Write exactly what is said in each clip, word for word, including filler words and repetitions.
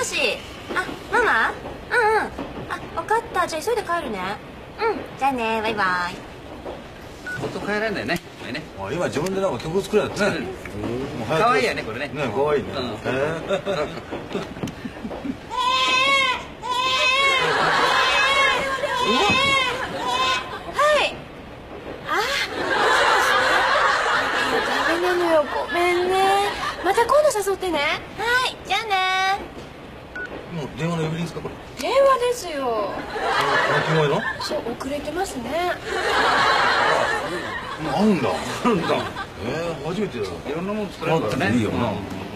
し。あ、ママ？うんうん。あ、分かった。じゃあ急いで帰るね。うん。じゃあね、バイバイ。 ほんと帰らないんだよね。ね。 あ、今自分でなんか曲作るやつね。 可愛いやねこれね。 ね、可愛いね。へえ。 ダメなのよ、ごめんね。また今度誘ってね。はい、じゃあね。 もう電話の呼び鈴ですかこれ。 電話ですよ。 鳴き声の？ そう、遅れてますね。 あるんだ。 あるんだ。 ええ、初めてだ。 いろんなもの作れるからね。 いいよな。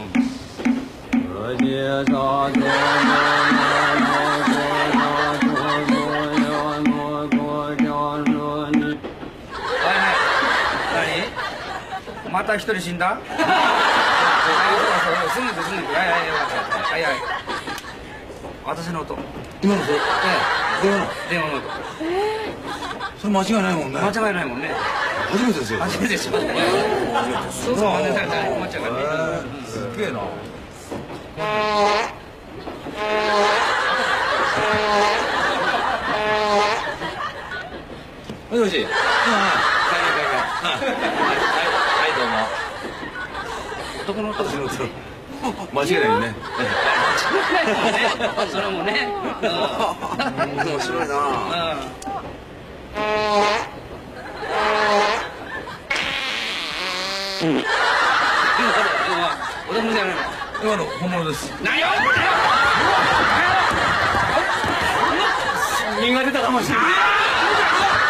また一人死んだ？そうそうそう、すぐですすぐです。はいはいはいはいはい。私の音。 今のそれ。 ええ、 電話の。 電話の音。 それ間違いないもんね。 間違いないもんね。 初めてですよ。 初めてでしょ。そうそう、真似されたら困っちゃうからね。 すげえな。もしもし。はいはいはいどうも。 男の音ですよ。 間違いないよね。 それもね。 面白いな。 男じゃないの。 今の本物です。 何を？人が出たかもしれない。